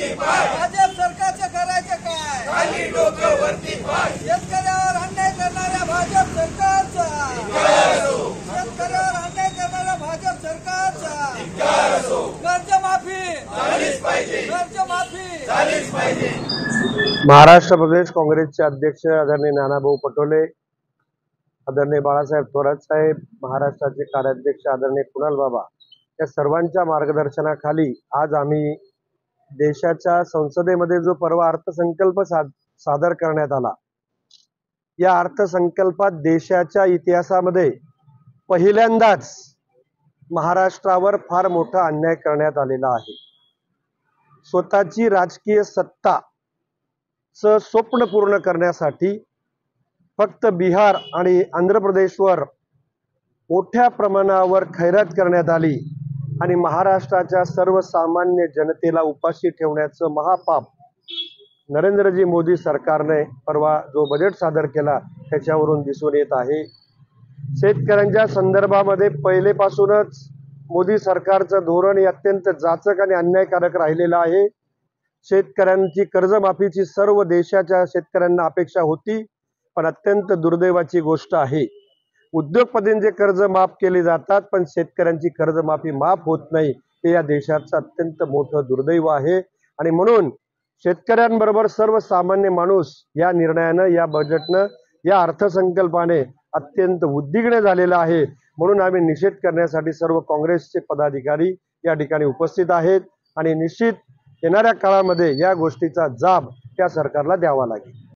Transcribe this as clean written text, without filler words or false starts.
भाजप सरकारचं करायचं काय? शेतकऱ्यावर अन्याय करणाऱ्या भाजप सरकारचा, शेतकऱ्यावर अन्याय करणाऱ्या भाजप सरकारचा कर्जमाफी, कर्जमाफी। महाराष्ट्र प्रदेश काँग्रेसचे अध्यक्ष आदरणीय नानाभाऊ पटोले, आदरणीय बाळासाहेब थोरात साहेब, महाराष्ट्राचे कार्याध्यक्ष आदरणीय कुणाल बाबा, या सर्वांच्या मार्गदर्शनाखाली आज आम्ही देशाच्या संसदेमध्ये जो परवा अर्थसंकल्प सादर करण्यात आला, या अर्थसंकल्पात देशाच्या इतिहासामध्ये पहिल्यांदाच महाराष्ट्रावर फार मोठा अन्याय करण्यात आलेला आहे। स्वतःची राजकीय सत्ता स्वप्न पूर्ण करण्यासाठी फक्त बिहार आणि आंध्र प्रदेशवर मोठ्या प्रमाणावर खैरात करण्यात आली आणि महाराष्ट्राच्या सर्वसामान्य जनतेला उपाशी ठेवण्याचं महापाप नरेंद्रजी मोदी सरकारने परवा जो बजेट सादर केला त्याच्यावरून दिसून येत आहे। शेतकऱ्यांच्या संदर्भामध्ये पहिलेपासूनच मोदी सरकारचं धोरण हे अत्यंत जाचक आणि अन्यायकारक राहिलेलं आहे। शेतकऱ्यांची कर्जमाफीची सर्व देशाच्या शेतकऱ्यांना अपेक्षा होती, पण अत्यंत दुर्दैवाची गोष्ट आहे, उद्योगपतींचे कर्ज माफ केले जातात पण शेतकऱ्यांची कर्जमाफी माफ होत नाही, हे या देशाचं अत्यंत मोठं दुर्दैव आहे। आणि म्हणून शेतकऱ्यांबरोबर सर्वसामान्य माणूस या निर्णयानं, या बजेटनं, या अर्थसंकल्पाने अत्यंत उद्विग्न झालेला आहे। म्हणून आम्ही निषेध करण्यासाठी सर्व काँग्रेसचे पदाधिकारी या ठिकाणी उपस्थित आहेत आणि निश्चित येणाऱ्या काळामध्ये या गोष्टीचा जाब त्या सरकारला द्यावा लागेल।